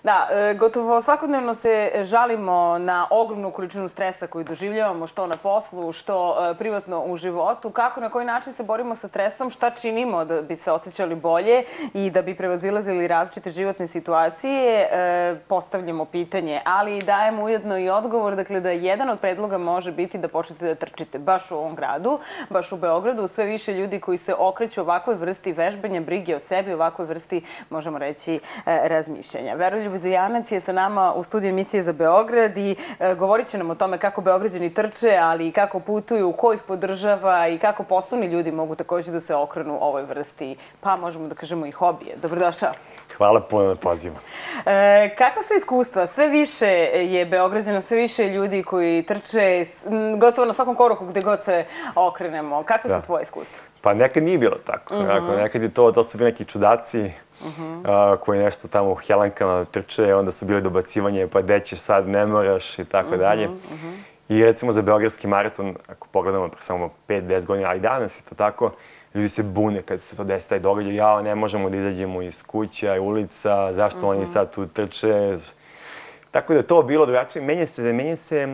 Da, gotovo svakodnevno se žalimo na ogromnu količinu stresa koju doživljavamo, što na poslu, što privatno u životu. Kako, na koji način se borimo sa stresom, šta činimo da bi se osjećali bolje i da bi prevazilazili različite životne situacije, postavljamo pitanje, ali dajemo ujedno i odgovor, dakle da jedan od predloga može biti da počnete da trčite baš u ovom gradu, baš u Beogradu. Sve više ljudi koji se okreću ovakvoj vrsti vežbanja, brige o sebi, ovakvoj vrsti, možemo reći, razmišljanja. Veroljub Zijanac je sa nama u studiju emisije za Beograd i govorit će nam o tome kako Beograđani trče, ali i kako putuju, ko ih podržava i kako poslovni ljudi mogu također da se okrenu ovoj vrsti, pa možemo da kažemo i hobije. Dobrodošao. Hvala puno na pozivu. Kako su iskustva? Sve više je Beograđana, sve više ljudi koji trče gotovo na svakom koraku gde god se okrenemo. Kakve su tvoje iskustva? Pa nekad nije bilo tako. Nekad je to su bili neki čudaci koji nešto tamo u Helankama trče, onda su bili dobacivanje, pa gde ćeš sad, ne moraš i tako dalje. I recimo za Beogradski maraton, ako pogledamo samo 5-10 godina, ali danas je to tako, ljudi se bune kad se to desi taj događaj. Ja, ne možemo da izađemo iz kuća, ulica, zašto oni sad tu trče. Tako da je to bilo drugačije. Menja se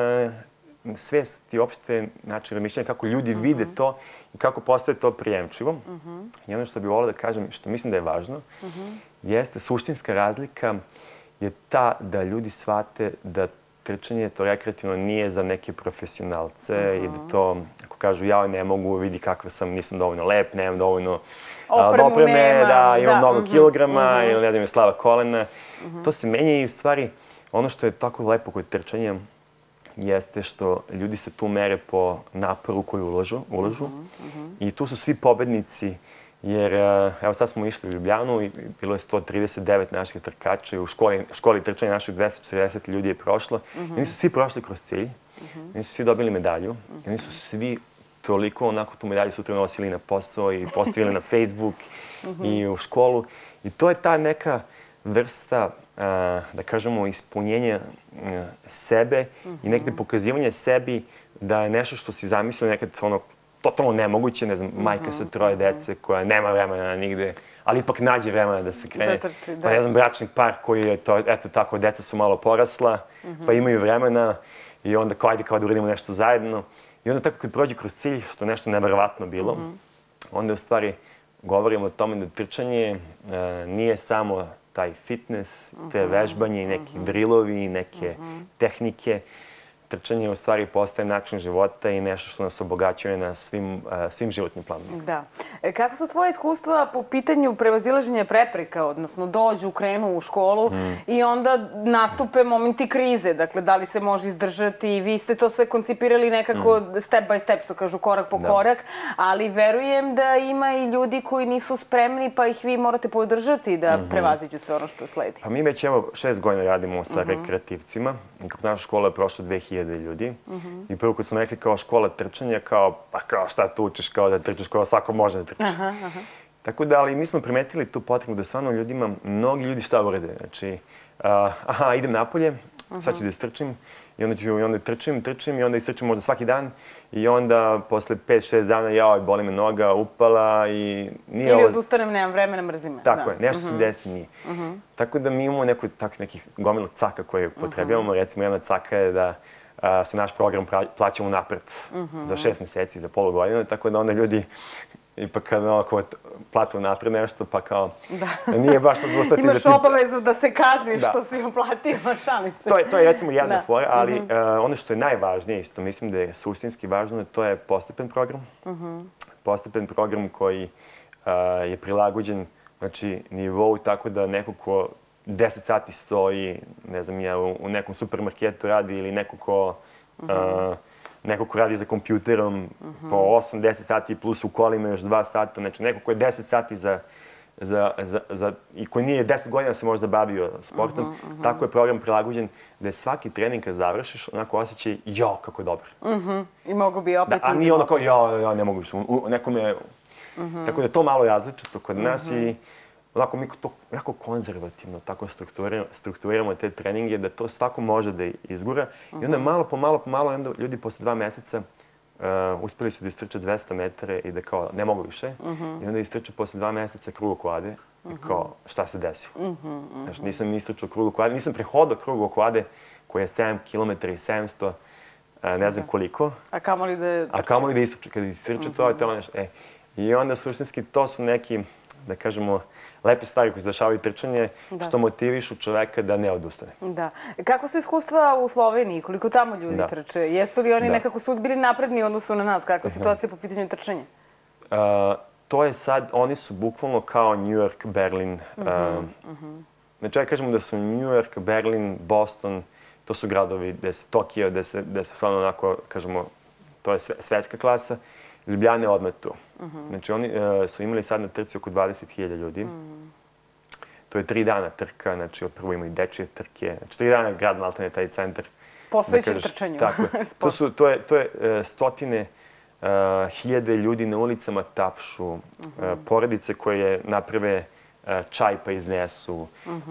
svest i opšte način razmišljanja kako ljudi vide to i kako postaje to prijemčivo. I ono što bih volio da kažem, što mislim da je važno, jeste suštinska razlika je ta da ljudi shvate da trčanje to rekreativno nije za neke profesionalce i da to, ako kažu ja ne mogu, vidi kakav sam, nisam dovoljno lep, nemam dovoljno opreme, da imam mnogo kilograma ili ne da mi je slaba kolena. To se menja i u stvari ono što je tako lepo kod trčanja jeste što ljudi se tu mere po naporu koji ulažu i tu su svi pobednici. Jer, evo sad smo išli u Ljubljanu i bilo je 139 naših trkača i u školi trčanja naših 240 ljudi je prošlo. I oni su svi prošli kroz cilj, oni su svi dobili medalju i oni su svi toliko onako tu medalju sutra nosili na posao i postavili na Facebook i u školu. I to je ta neka vrsta, da kažemo, ispunjenja sebe i nekde pokazivanja sebi da je nešto što si zamislio nekad ono totalno nemoguće, ne znam, majka sa 3 dece koja nema vremena nigde, ali ipak nađe vremena da se krene. Pa ne znam, bračni par koji je to, eto tako, deca su malo porasla, pa imaju vremena i onda kao ajde kao da uradimo nešto zajedno. I onda tako kad prođe kroz cilj, što je nešto neverovatno bilo, onda u stvari govorimo o tome da trčanje nije samo taj fitness, te vežbanje i neki drillovi i neke tehnike. Trčanje u stvari postaje način života i nešto što nas obogaćuje na svim životnim planovima. Da. Kako su tvoje iskustva po pitanju prevazilaženja prepreka, odnosno dođu, krenu u školu i onda nastupe momenti krize? Dakle, da li se može izdržati? Vi ste to sve koncipirali nekako step by step, što kažu, korak po korak, ali verujem da ima i ljudi koji nisu spremni, pa ih vi morate podržati da prevaziđu sve ono što sledi. Pa mi već 6 godina radimo sa rekreativcima. Kod naša škola je prošlo 2000 ljudi. I prvo kad su rekli kao škola trčanja, kao šta tu učiš, kao da trčiš, kao svako može da trči. Tako da, ali mi smo primetili tu potrebu da stvarno ljudima, mnogi ljudi šta urede. Znači, idem napolje, sad ću da istrčim, i onda trčim i onda istrčim možda svaki dan. I onda posle 5-6 dana, boli me noga, upala i nije ovo... Ili odustanem, nemam vremena, mrzim me. Tako je, nešto se desi nije. Tako da mi imamo nekih gomilu caka koje potrebujemo. Recimo, jedna caka je da se naš program plaćamo napred za 6 meseci, za polu godine, tako da onda ljudi ipak kada platu napred nešto, pa kao nije baš sad ustati... Imaš obavezu da se kazniš što si uplatio, šali se. To je recimo jedna fora, ali ono što je najvažnije i što mislim da je suštinski važno, to je postepen program. Postepen program koji je prilagođen nivou tako da neko ko 10 sati stoji, ne znam ja, u nekom supermarketu radi ili neko ko radi za kompjuterom po 8-10 sati plus u kolima još 2 sata, znači neko ko je 10 sati i koji nije 10 godina se možda bavio sportom, tako je program prilagođen da je svaki trening kad završiš, onako osjećaj, kako je dobar. I mogu bi opet... A nije ono kao, ne mogu više, nekome... Tako da je to malo različito kod nas i onako mi to jako konzervativno tako strukturiramo te treninge da to svako može da izgura. I onda malo po malo ljudi posle 2 meseca uspeli su da istrče 200 metara i da kao ne mogu više. I onda istrče posle 2 meseca krug oko Ade Kao, šta se desilo? Znači, nisam istračao krug oko Ade, nisam prehodao krug oko Ade koji je 7 km i 700, ne znam koliko. A kamoli da... A kamoli da istraču. Kada istrače to je to nešto. I onda, suštinski, to su neki, da kažemo, lepe stvari koje se dešavaju trčanje, što motivišu čoveka da ne odustane. Da. Kako su iskustva u Sloveniji? Koliko tamo ljudi trče? Jesu li oni nekako su bili napredni u odnosu na nas? Kakva je situacija po pitanju trčanja? To je sad, oni su bukvalno kao New York, Berlin. Znači, ja kažemo da su New York, Berlin, Boston, to su gradovi Tokio, gde su stvarno onako, kažemo, to je svetska klasa. Ljubljana je odmah tu. Znači, oni su imali sad na trci oko 20.000 ljudi. To je 3 dana trka, znači, prvo imaju dečije trke. Znači, 3 dana grad Maltene, taj centar. Posvećen trčanju. Tako je. To je stotine hiljade ljudi na ulicama tapšu, porodice koje naprave čaj pa iznesu,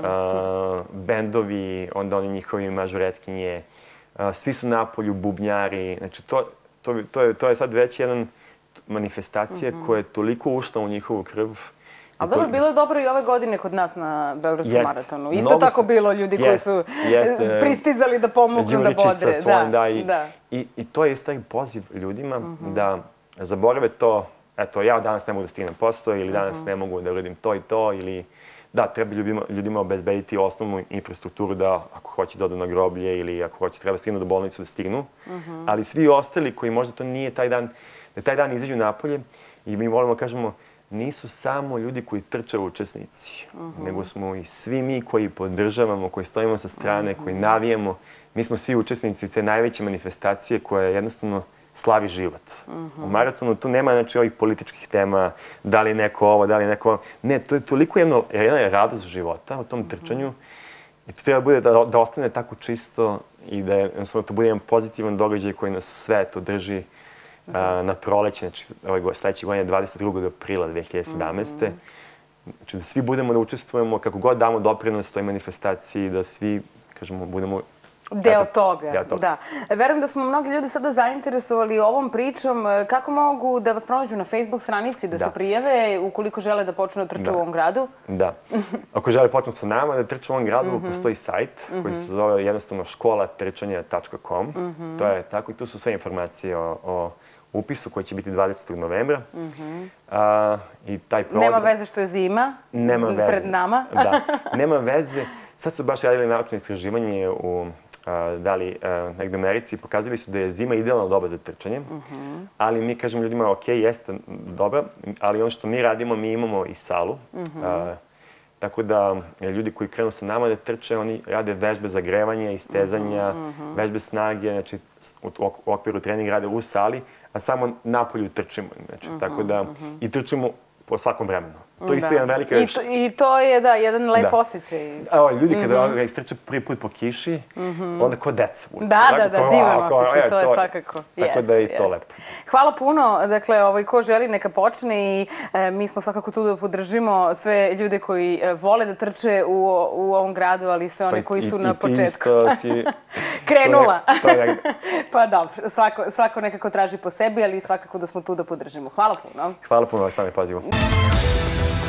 bendovi, onda oni njihovi mažoretkinje, svi su napolju, bubnjari. Znači, to je sad već jedan manifestacija koja je toliko ušla u njihovu krv. A dobro, bilo je dobro i ove godine kod nas na Beogradskom maratonu. Isto tako bilo ljudi koji su pristizali da pomognu, da bodre. Đurići sa svojim, da. I to je isto taj poziv ljudima da zaborave to, eto, ja danas ne mogu da stignem posao ili danas ne mogu da uradim to i to ili da, treba ljudima obezbediti osnovnu infrastrukturu da ako hoće da odu na groblje ili ako hoće treba stignu do bolnicu da stignu. Ali svi ostali koji možda to nije taj dan, da taj dan izađu napolje i mi volimo kažemo nisu samo ljudi koji trče učesnici, nego smo i svi mi koji podržavamo, koji stojimo sa strane, koji navijemo. Mi smo svi učesnici te najveće manifestacije koja jednostavno slavi život. U maratonu tu nema znači ovih političkih tema, da li neko ovo, da li neko... Ne, to je toliko jedna radost života u tom trčanju i to treba bude da ostane tako čisto i da to bude jedan pozitivan događaj koji nas sve to drži na proleće, znači sledeće godine 22. aprila 2017. Znači da svi budemo da učestvujemo, kako god damo doprinos toj manifestaciji, da svi, kažemo, budemo deo toga, da. Verujem da smo mnogi ljudi sada zainteresovali ovom pričom. Kako mogu da vas pronađu na Facebook stranici, da se prijave ukoliko žele da počnu da trče u ovom gradu? Da. Ako žele počnu sa nama da trče u ovom gradu, postoji sajt koji se zove jednostavno školatrčanja.com. To je tako i tu su sve informacije o upisu koji će biti 20. novembra. Nema veze što je zima pred nama. Da, nema veze. Sad su baš radili naučno istraživanje u negde u Americi i pokazali su da je zima idealna doba za trčanje. Ali mi kažemo ljudima, ok, jeste dobra, ali ono što mi radimo, mi imamo i salu. Tako da ljudi koji krenu sa nama da trče, oni rade vežbe za grevanje, istezanja, vežbe snage, znači u okviru treninga rade u sali, a samo napolju trčimo. Tako da i trčimo po svakom vremenu. To je isto jedan veliki... I to je, da, jedan lep osjećaj. Ljudi kada istrče prvi put po kiši, onda ko deca. Da, divan osjećaj, to je svakako. Tako da je i to lepo. Hvala puno. Dakle, ko želi neka počne i mi smo svakako tu da podržimo sve ljude koji vole da trče u ovom gradu, ali sve one koji su na početku. I ti isto si... Krenula. Pa dobro, svako nekako traži po sebi, ali svakako da smo tu da podržimo. Hvala puno. Hvala puno, sami pozivu.